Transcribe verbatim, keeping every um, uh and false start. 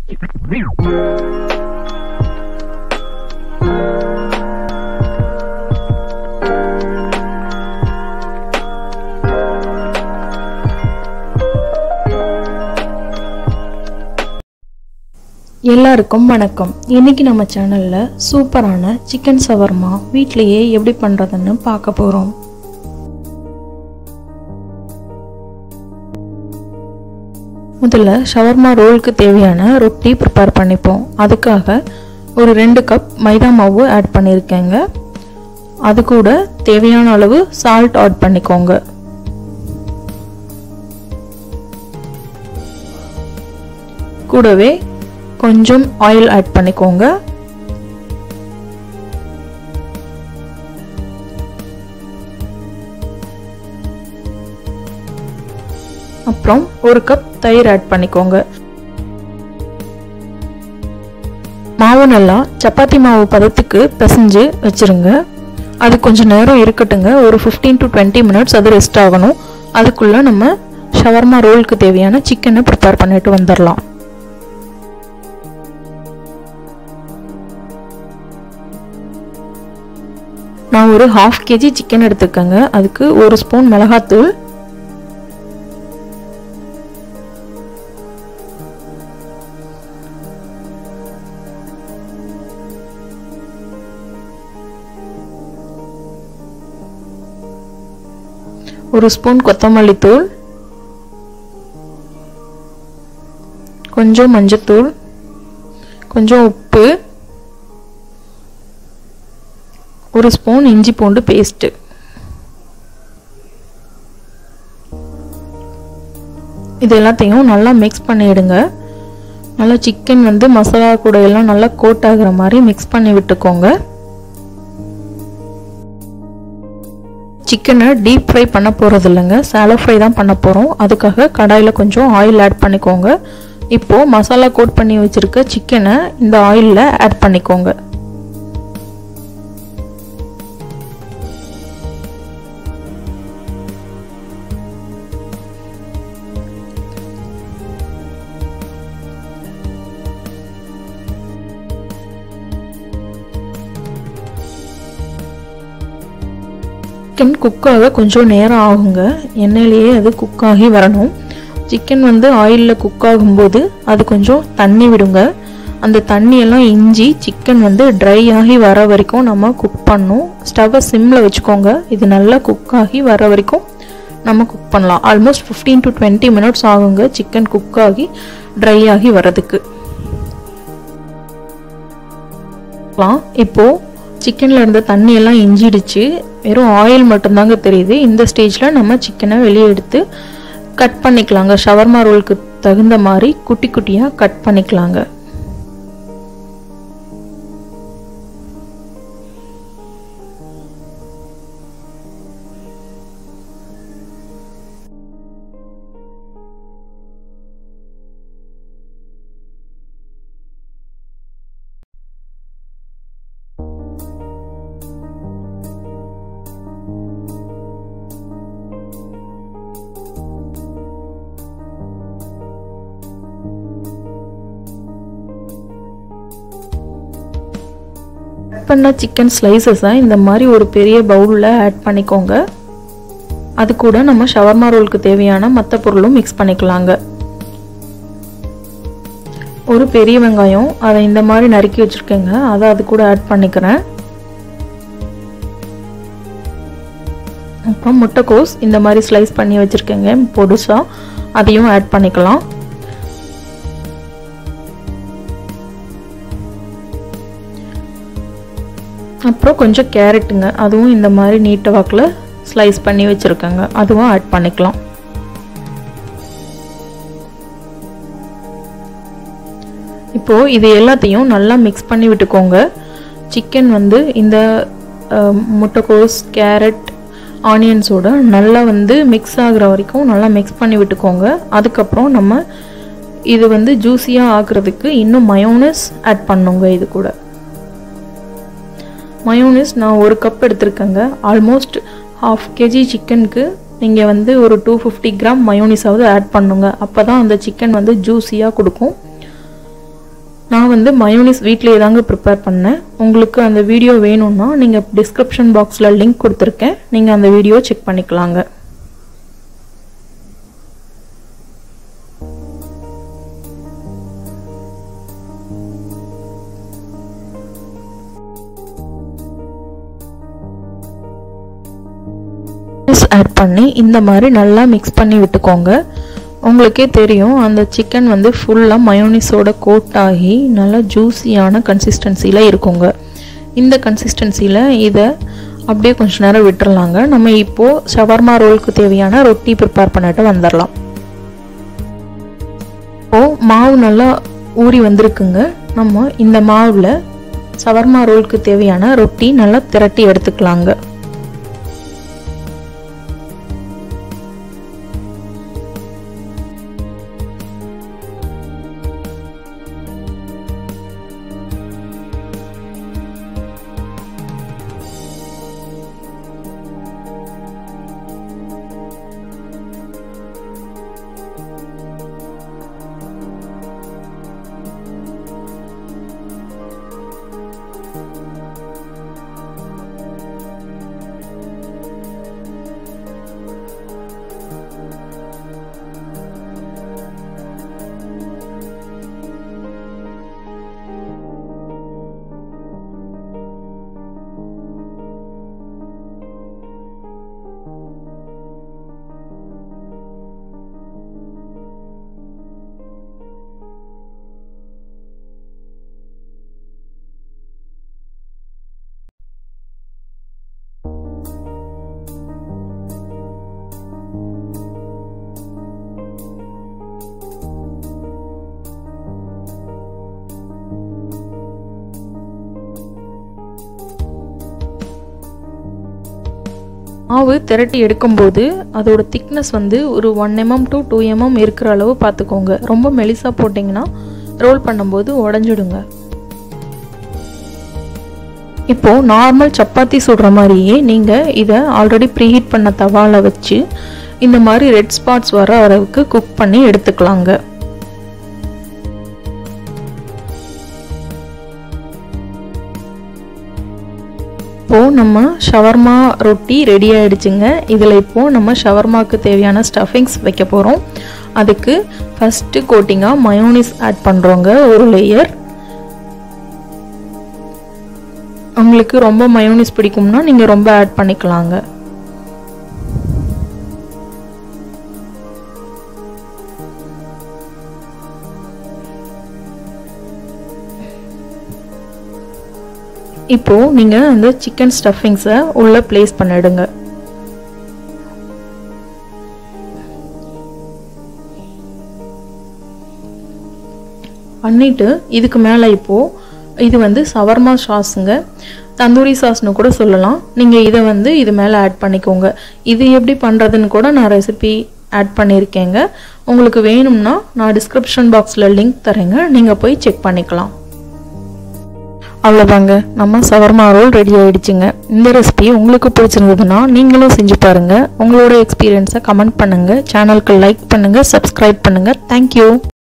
எல்லாருக்கும் வணக்கம். இன்னைக்கு நம்ம சேனல்ல சூப்பரான சிக்கன் ஷவர்மா வீட்லயே எப்படி பண்றதுன்னு பார்க்க போறோம். முதல்ல ஷவர்மா ரோலுக்கு தேவையான ரொட்டி ப்ரிப்பேர் பண்ணிப்போம். அதுக்காக ஒரு ரெண்டு கப் மைதா மாவு ஆட் பண்ணியிருக்கேங்க. அது கூட தேவையான அளவு சால்ட் ஆட் பண்ணிக்கோங்க. கூடவே கொஞ்சம் ஆயில் ஆட் பண்ணிக்கோங்க. அப்புறம் ஒரு கப் தயிர் ஆட் பண்ணிக்கோங்க. மாவு நல்லா சப்பாத்தி மாவு பதத்துக்கு பிசைஞ்சு வச்சிருங்க. அது கொஞ்சம் நேரம் இருக்கட்டுங்க. ஒரு ஃபிஃப்டீன் டு டுவெண்ட்டி மினிட்ஸ் அது ரெஸ்ட் ஆகணும். அதுக்குள்ள நம்ம ஷவர்மா ரோலுக்கு தேவையான சிக்கனை ப்ரிப்பேர் பண்ணிட்டு வந்துடலாம். நான் ஒரு ஹாஃப் கேஜி சிக்கன் எடுத்துக்கங்க. அதுக்கு ஒரு ஸ்பூன் மிளகாத்தூள், ஒரு ஸ்பூன் கொத்தமல்லி தூள், கொஞ்சம் மஞ்சத்தூள், கொஞ்சம் உப்பு, ஒரு ஸ்பூன் இஞ்சி பூண்டு பேஸ்ட். இது எல்லாத்தையும் நல்லா மிக்ஸ் பண்ணிடுங்க. நல்லா சிக்கன் வந்து மசாலா கூட எல்லாம் நல்லா கோட் ஆகுற மாதிரி மிக்ஸ் பண்ணி விட்டுக்கோங்க. சிக்கனை டீப் ஃப்ரை பண்ண போறது இல்லைங்க, சாலோ ஃப்ரை தான் பண்ண போறோம். அதுக்காக கடாயில் கொஞ்சம் ஆயில் ஆட் பண்ணிக்கோங்க. இப்போ மசாலா கோட் பண்ணி வச்சிருக்க சிக்கனை இந்த ஆயிலில் ஆட் பண்ணிக்கோங்க. சிக்கன் குக்காக கொஞ்சம் நேரம் ஆகுங்க. எண்ணெயிலேயே அது குக்காகி வரணும். சிக்கன் வந்து ஆயிலில் குக் ஆகும்போது அது கொஞ்சம் தண்ணி விடுங்க. அந்த தண்ணியெல்லாம் இஞ்சி சிக்கன் வந்து ட்ரை ஆகி வர வரைக்கும் நம்ம குக் பண்ணணும். ஸ்டவ்வை சிம்மில் வச்சுக்கோங்க. இது நல்லா குக் ஆகி வர வரைக்கும் நம்ம குக் பண்ணலாம். Almost fifteen to twenty minutes ஆகுங்க சிக்கன் குக் ஆகி ட்ரை ஆகி வரதுக்கு. இப்போ சிக்கன்ல இருந்த தண்ணி எல்லாம் இஞ்சிடுச்சு. வெறும் ஆயில் மட்டும்தாங்க தெரியுது. இந்த ஸ்டேஜ்ல நம்ம சிக்கனை வெளியே எடுத்து கட் பண்ணிக்கலாங்க. ஷவர்மா ரோலுக்கு தகுந்த மாதிரி குட்டி குட்டியா கட் பண்ணிக்கலாங்க. பண்ண சிக்கன் ஸ்லைசஸை இந்த மாதிரி ஒரு பெரிய பவுலில் ஆட் பண்ணிக்கோங்க. அது கூட நம்ம ஷவர்மா ரோலுக்கு தேவையான மற்ற பொருளும் மிக்ஸ் பண்ணிக்கலாங்க. ஒரு பெரிய வெங்காயம் அதை இந்த மாதிரி நறுக்கி வச்சுருக்கேங்க. அதை அது கூட ஆட் பண்ணிக்கிறேன். அப்புறம் முட்டைக்கோஸ் இந்த மாதிரி ஸ்லைஸ் பண்ணி வச்சுருக்கேங்க பொடுசா, அதையும் ஆட் பண்ணிக்கலாம். அப்புறம் கொஞ்சம் கேரட்டுங்க, அதுவும் இந்த மாதிரி நீட்ட வாக்கில் ஸ்லைஸ் பண்ணி வச்சுருக்கேங்க, அதுவும் ஆட் பண்ணிக்கலாம். இப்போது இது எல்லாத்தையும் நல்லா மிக்ஸ் பண்ணி விட்டுக்கோங்க. சிக்கன் வந்து இந்த முட்டைக்கோஸ் கேரட் ஆனியன்ஸோட நல்லா வந்து மிக்ஸ் ஆகுற வரைக்கும் நல்லா மிக்ஸ் பண்ணி விட்டுக்கோங்க. அதுக்கப்புறம் நம்ம இது வந்து ஜூஸியாக ஆக்குறதுக்கு இன்னும் மயோனைஸ் ஆட் பண்ணுங்க. இது கூட மயோனைஸ் நான் ஒரு கப் எடுத்துருக்கேங்க. ஆல்மோஸ்ட் ஹாஃப் கேஜி சிக்கனுக்கு நீங்கள் வந்து ஒரு டூ ஃபிஃப்டி கிராம் மயோனைஸாவது ஆட் பண்ணுங்க. அப்போ தான் அந்த சிக்கன் வந்து ஜூஸியாக கொடுக்கும். நான் வந்து மயோனைஸ் வீட்லயே தாங்க ப்ரிப்பேர் பண்ணேன். உங்களுக்கு அந்த வீடியோ வேணும்னா நீங்க டிஸ்கிரிப்ஷன் பாக்ஸ்ல லிங்க் கொடுத்திருக்கேன். நீங்க அந்த வீடியோ செக் பண்ணிக்கலாங்க. ஆட் பண்ணி இந்த மாதிரி நல்லா மிக்ஸ் பண்ணி விட்டுக்கோங்க. உங்களுக்கே தெரியும் அந்த சிக்கன் வந்து ஃபுல்லாக மயோனைஸோட கோட் ஆகி நல்லா ஜூஸியான கன்சிஸ்டன்சியில் இருக்குங்க. இந்த கன்சிஸ்டன்சியில் இதை அப்படியே கொஞ்ச நேரம் விட்டுறலாங்க. நம்ம இப்போது ஷவர்மா ரோலுக்கு தேவையான ரொட்டி ப்ரிப்பேர் பண்ணிட்டு வந்துடலாம். இப்போது மாவு நல்லா ஊறி வந்திருக்குங்க. நம்ம இந்த மாவில் ஷவர்மா ரோலுக்கு தேவையான ரொட்டி நல்லா திரட்டி எடுத்துக்கலாங்க. மாவு திரட்டி எடுக்கும்போது அதோட திக்னஸ் வந்து ஒரு one mm to two mm இருக்கிற அளவு பார்த்துக்கோங்க. ரொம்ப மெலிசாக போட்டிங்கன்னா ரோல் பண்ணும்போது உடஞ்சிடுங்க. இப்போது நார்மல் சப்பாத்தி சுடுற மாதிரியே நீங்கள் இதை ஆல்ரெடி ப்ரீஹீட் பண்ண தவாவில் வச்சு இந்த மாதிரி ரெட் ஸ்பாட்ஸ் வர அளவுக்கு குக் பண்ணி எடுத்துக்கலாங்க. இப்போது நம்ம ஷவர்மா ரொட்டி ரெடி ஆகிடுச்சுங்க. இதில் இப்போது நம்ம ஷவர்மாவுக்கு தேவையான ஸ்டஃபிங்ஸ் வைக்க போகிறோம். அதுக்கு ஃபஸ்ட்டு கோட்டிங்காக மயோனைஸ் ஆட் பண்ணுறோங்க. ஒரு லேயர். உங்களுக்கு ரொம்ப மயோனைஸ் பிடிக்கும்னா நீங்கள் ரொம்ப ஆட் பண்ணிக்கலாங்க. இப்போது நீங்கள் அந்த சிக்கன் ஸ்டஃபிங்ஸை உள்ளே ப்ளேஸ் பண்ணிடுங்க. பண்ணிவிட்டு இதுக்கு மேலே இப்போது இது வந்து ஷவர்மா சாஸுங்க. தந்தூரி சாஸ்னு கூட சொல்லலாம். நீங்கள் இதை வந்து இது மேலே ஆட் பண்ணிக்கோங்க. இது எப்படி பண்ணுறதுன்னு கூட நான் ரெசிபி ஆட் பண்ணியிருக்கேங்க. உங்களுக்கு வேணும்னா நான் டிஸ்கிரிப்ஷன் பாக்ஸில் லிங்க் தரேங்க. நீங்கள் போய் செக் பண்ணிக்கலாம். அவ்வளோதாங்க, நம்ம ஷவர்மா ரோல் ரெடி ஆகிடுச்சுங்க. இந்த ரெசிபி உங்களுக்கு பிடிச்சிருந்ததுன்னா நீங்களும் செஞ்சு பாருங்கள். உங்களோட எக்ஸ்பீரியன்ஸை கமெண்ட் பண்ணுங்கள். சேனலுக்கு லைக் பண்ணுங்கள், சப்ஸ்கிரைப் பண்ணுங்கள். தேங்க்யூ.